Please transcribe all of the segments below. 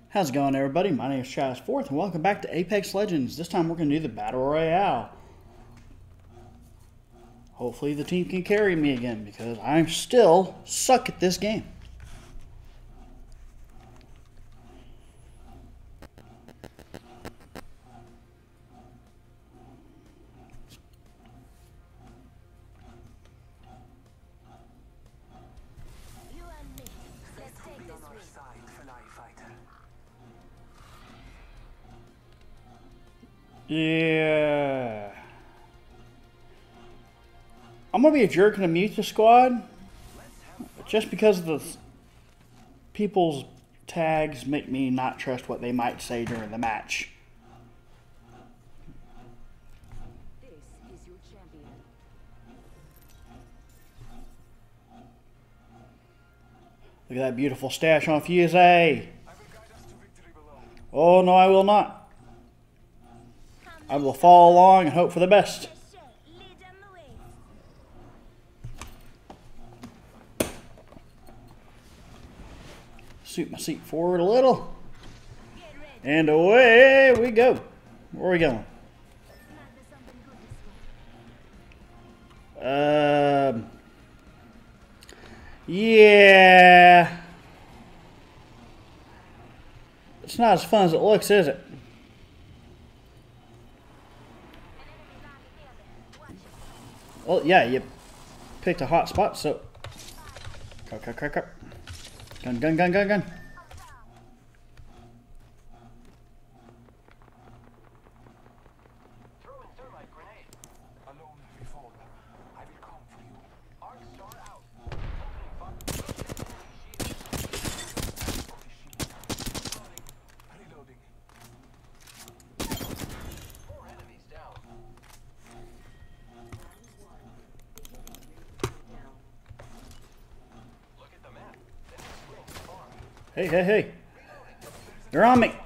How's it going, everybody? My name is Travis Forth, and welcome back to Apex Legends. This time we're going to do the Battle Royale. Hopefully the team can carry me again, because I still suck at this game. Yeah. I'm going to be a jerk and a mute the squad. Just because the people's tags make me not trust what they might say during the match. This is your champion. Look at that beautiful stash on Fuse. Oh, no, I will not. I will follow along and hope for the best. Suit my seat forward a little. And away we go. Where are we going? Yeah. It's not as fun as it looks, is it? Well, yeah, you picked a hot spot, so... Gun. Hey. You're on me.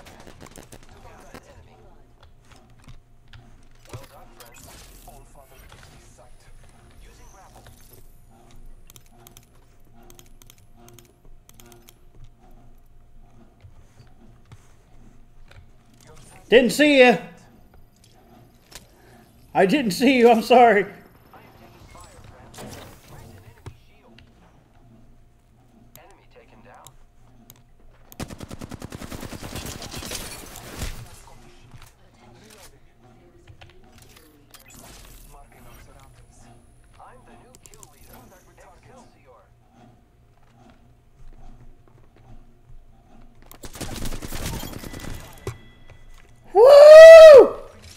Didn't see you. I didn't see you. I'm sorry. Woo!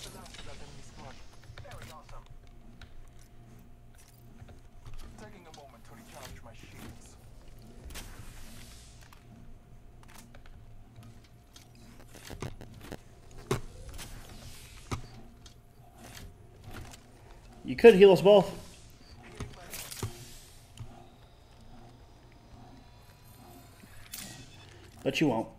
You could heal us both. But you won't.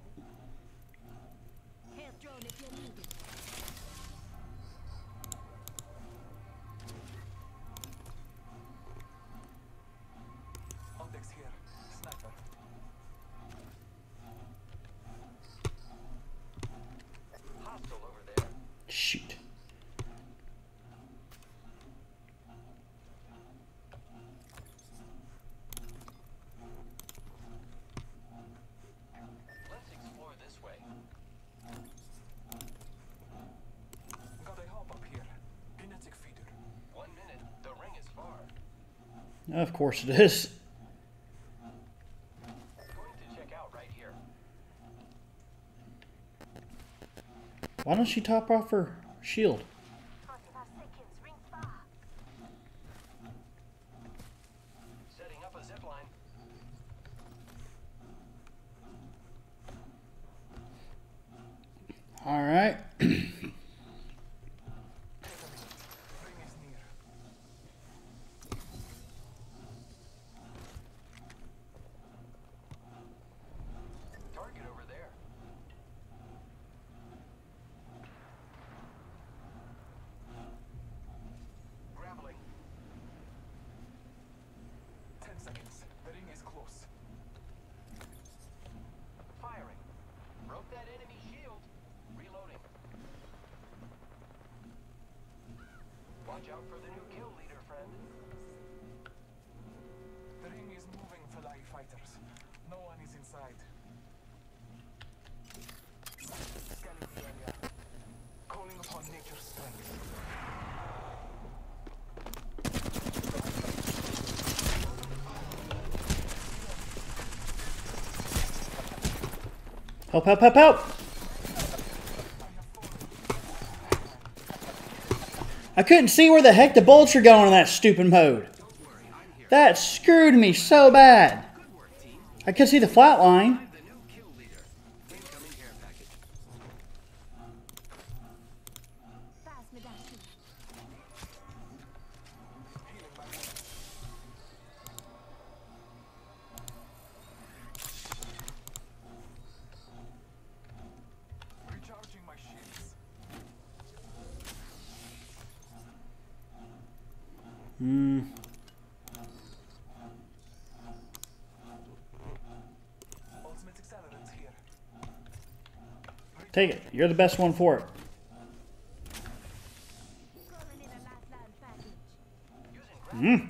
Shoot. Let's explore this way. Got a hop up here. Kinetic feeder. 1 minute. The ring is far. Of course it is. Going to check out right here. Why don't she top off her shield? 45 seconds, ring far. Setting up a zip line. All right. Ring is near. Target over there. Grappling. 10 seconds. The ring is close. Firing. Watch out for the new kill leader, friend. The ring is moving, Fala'i fighters. No one is inside. Scanning the area. Calling upon nature's strength. Help, help, help, help! I couldn't see where the heck the bullets are going in that stupid mode. That screwed me so bad. I could see the flat line. The new kill leader. Incoming care package. Pass me that shit. Recharging my shields. Ultimate accelerants here. Take it. You're the best one for it. Calling in a lifeline package. Using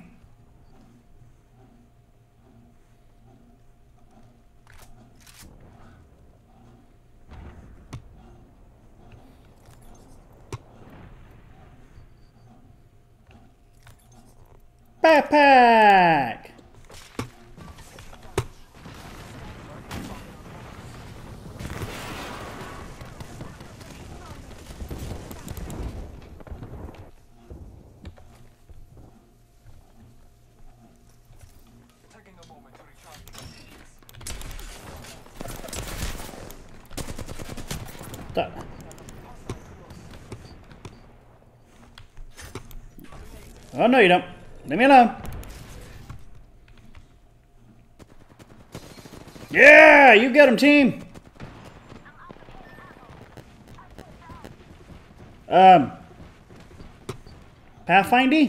Backpack! Taking a moment to recharge my shields. Stop. Oh, no, you don't. Leave me alone. Yeah, you get him, team. Pathfinder?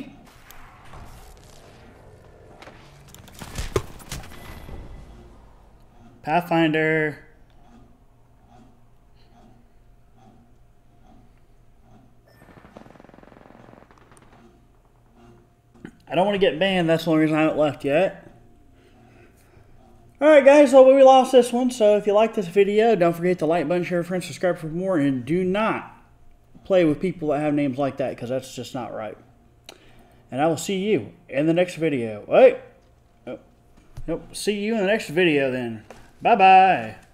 Pathfinder. I don't want to get banned. That's the only reason I haven't left yet. Alright guys, well we lost this one. So if you like this video, don't forget to like button, share with friends, subscribe for more, and do not play with people that have names like that, because that's just not right. And I will see you in the next video. Wait. Oh. Nope. See you in the next video then. Bye-bye.